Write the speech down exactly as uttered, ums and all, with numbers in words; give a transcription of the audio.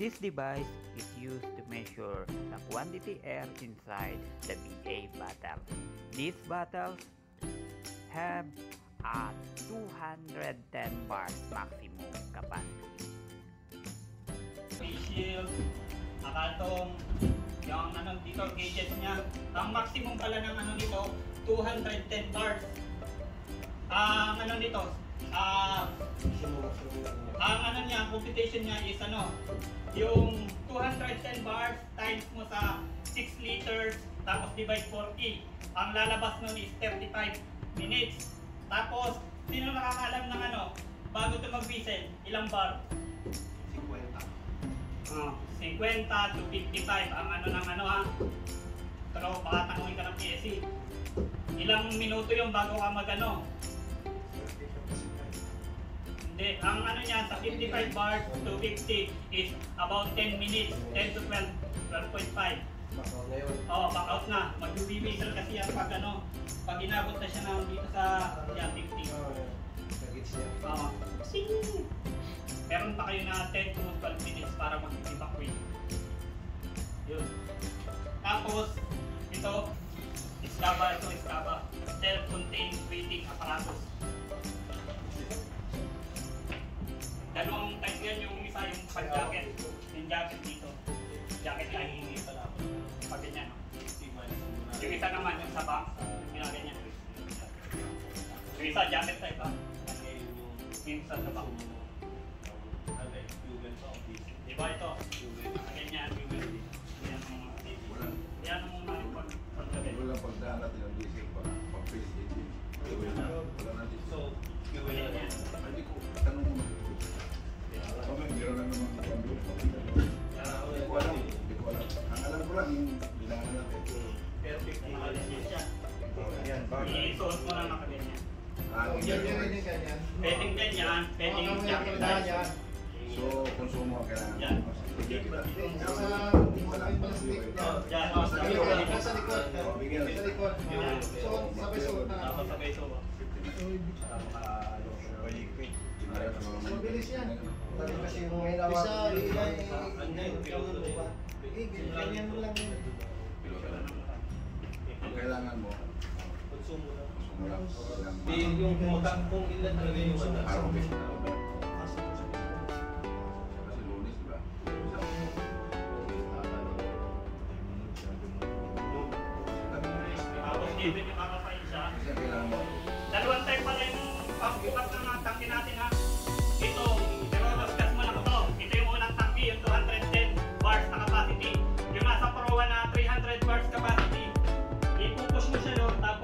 This device is used to measure the quantity air inside the V A bottle. These bottles have a two hundred ten bars maximum capacity. Face shield, nakatong, yung ano dito, gauges niya. Ang maximum pala ng ano nito, two hundred ten bars. Ang ano nito, ah, ang ano niya, computation niya is ano, yung two hundred ten bars times mo sa six liters, tapos divide four E. Ang lalabas nun is thirty-five minutes. Tapos, sino nakakaalam ng ano, bago ito mag-whistle, ilang bar? Uh, fifty to fifty-five ang ano ng ano ha. Pero baka tanungin ka ng P S C. Ilang minuto yung bago ka magano? Hindi, ang ano niya sa fifty-five bars to fifty is about ten minutes, ten to twelve, twelve point five. Oh, back out na. Mag-whistle kasi yan pag ano, pag inabot na siya na dito sa yan, fifty. Oh, sing! Meron pa kayo na ten to twelve minutes para mag-evacuate. Yun. Tapos, ito, iskaba, ito iskaba. Self-contained breathing apparatus. Dalawang type yan, yung isa yung pag-jacket. Yung jacket dito. Jacket na hihingi pala. Pag ganyan. Yung isa naman, yung sa back, yung ginaganyan. Yung isa, jacket type ha. Yung isa sa back. Diba ito? Ganyan, ganyan. Yan ang mga yan ang mga pag-gabi. Wala pagdaan natin ang diesel para pag-face engine. Wala natin. So, hindi ko tanong mo. Okay, meron lang naman kung ano. Hindi ko alam. Hindi ko alam. Ang alam ko lang yung bilangan natin. Perfect na nakaganyan siya. I-suot mo lang nakaganyan. Pwedeng ganyan, pwedeng jacket type. So, konsumo ang kailangan. Yan. Pero wala pang plastic. Yan, o, sa likod. Sa likod. Sa likod. So, sabay suot na. Tapos sabay suot. Mabilis yan. Kasi yung may lawa. Isa, ilan, ganyan mo lang yun. Ang kailangan mo, Konsumo lang. konsumo lang. Yung kung ilan talaga yung Araw ano. base na. Kasi lunes, di ba? Tapos dito yung kakapain siya. Kasi ang kailangan mo, Dalawang type pala yung pang-bukas ng mga tangke natin ha. Ito, pero discuss mo lang ito. Ito yung unang tangke, yung two hundred ten bars na capacity. Yung nasa Pro one na three hundred bars capacity. I-pupush mo siya doon, tapos